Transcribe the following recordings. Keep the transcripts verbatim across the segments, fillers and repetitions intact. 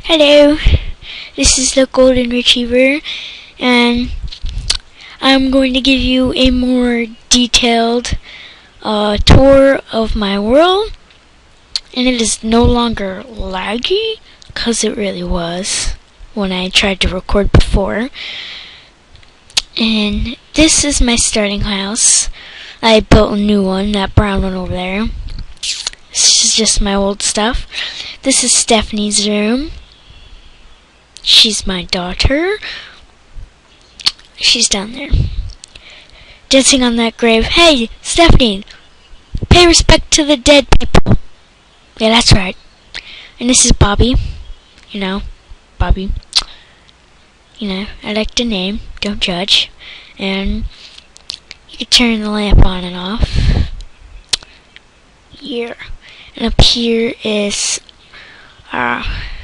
Hello, this is the Golden Retriever, and I'm going to give you a more detailed uh, tour of my world, and it is no longer laggy, because it really was when I tried to record before. And this is my starting house. I built a new one, that brown one over there. This is just my old stuff. This is Stephanie's room. She's my daughter. She's down there, dancing on that grave. Hey, Stephanie, pay respect to the dead people. Yeah, that's right. And this is Bobby. You know, Bobby. You know, I like the name. Don't judge. And you can turn the lamp on and off. Here. And up here is uh,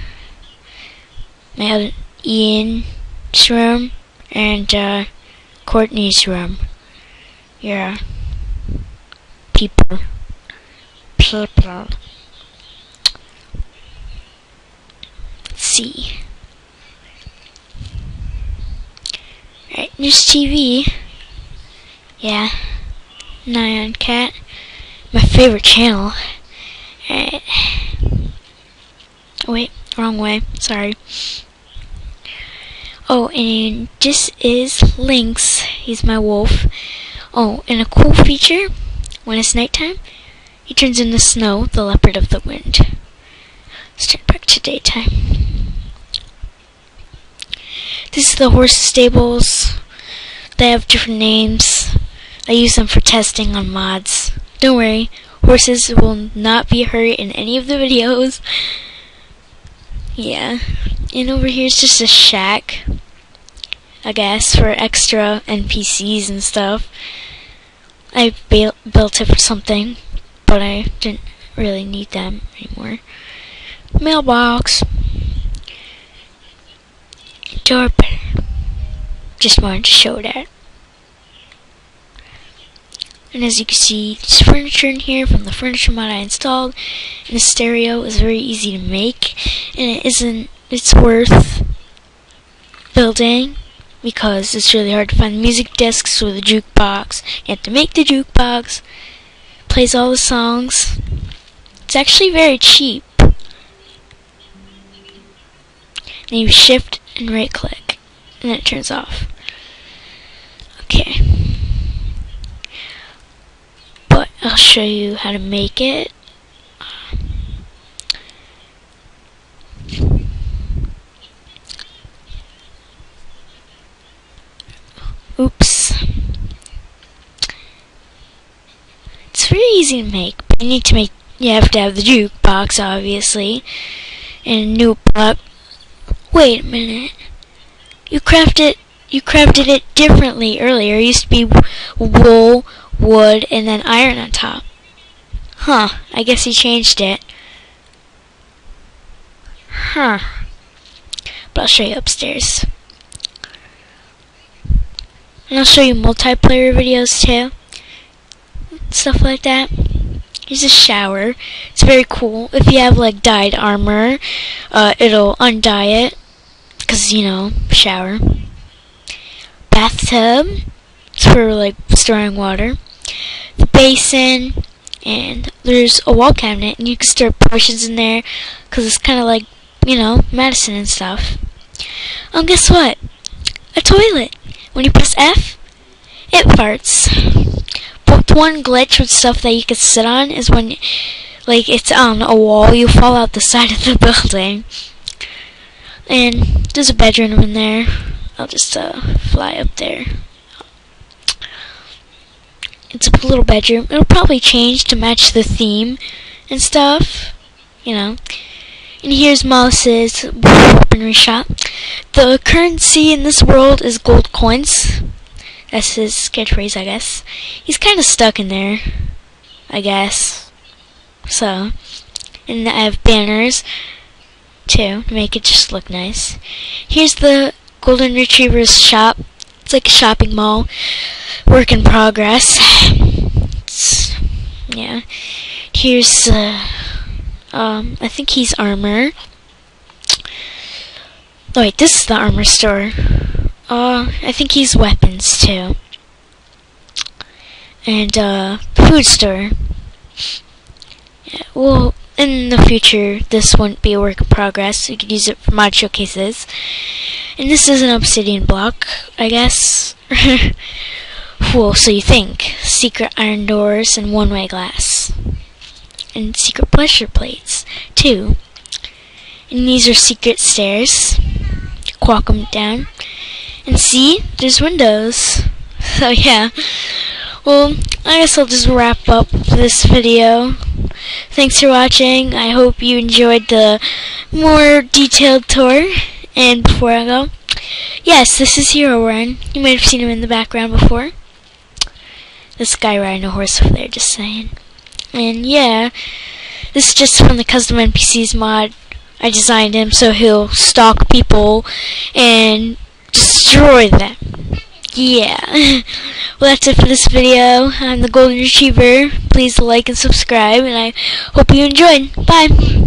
my other Ian's room and uh, Courtney's room. Yeah. People. People. Let's see. Right, there's T V. Yeah. Nyan Cat. My favorite channel. Alright. Wait, wrong way. Sorry. Oh, and this is Lynx. He's my wolf. Oh, and a cool feature, when it's nighttime, he turns into Snow, the leopard of the wind. Let's turn back to daytime. This is the horse stables. They have different names. I use them for testing on mods. Don't worry, horses will not be hurt in any of the videos. Yeah. And over here is just a shack, I guess, for extra N P Cs and stuff. I built built it for something, but I didn't really need them anymore. Mailbox. Door. Just wanted to show that. And as you can see, there's furniture in here from the furniture mod I installed. And the stereo is very easy to make, and it isn't. It's worth building because it's really hard to find music discs with a jukebox. You have to make the jukebox. Plays all the songs. It's actually very cheap. Then you shift and right click, and then it turns off. Okay. But I'll show you how to make it. Oops. It's very easy to make, but you need to make, you have to have the jukebox, obviously, and a new block. Wait a minute. You crafted, you crafted it differently earlier. It used to be wool, wood, and then iron on top. Huh, I guess he changed it. Huh. But I'll show you upstairs. And I'll show you multiplayer videos too. Stuff like that. Here's a shower. It's very cool. If you have like dyed armor, uh, it'll undye it. Cause, you know, shower. Bathtub. It's for like storing water. The basin. And there's a wall cabinet. And you can store potions in there. Cause it's kind of like, you know, medicine and stuff. Um, guess what? A toilet. When you press F, it farts. But one glitch with stuff that you can sit on is when, like, it's on a wall, you fall out the side of the building. And there's a bedroom in there. I'll just uh, fly up there. It's a little bedroom. It'll probably change to match the theme and stuff, you know. And here's Mouse's weaponry shop. The currency in this world is gold coins. That's his catchphrase, I guess. He's kind of stuck in there, I guess. So, and I have banners too to make it just look nice. Here's the Golden Retriever's shop. It's like a shopping mall. Work in progress. It's, yeah. Here's uh, um, I think he's armor. Oh, wait, this is the armor store. Uh, I think he's weapons too. And, uh, food store. Yeah, well, in the future, this wouldn't be a work in progress. You could use it for mod showcases. And this is an obsidian block, I guess. Well, so you think. Secret iron doors and one-way glass. And secret pressure plates, too. And these are secret stairs. Walk them down. And see, there's windows. So yeah. Well, I guess I'll just wrap up this video. Thanks for watching. I hope you enjoyed the more detailed tour. And before I go, yes, this is Herobrine. You might have seen him in the background before. This guy riding a horse over there, just saying. And yeah, this is just from the custom N P Cs mod. I designed him so he'll stalk people and destroy them. Yeah. Well, that's it for this video. I'm the Golden Retriever. Please like and subscribe, and I hope you enjoyed. Bye.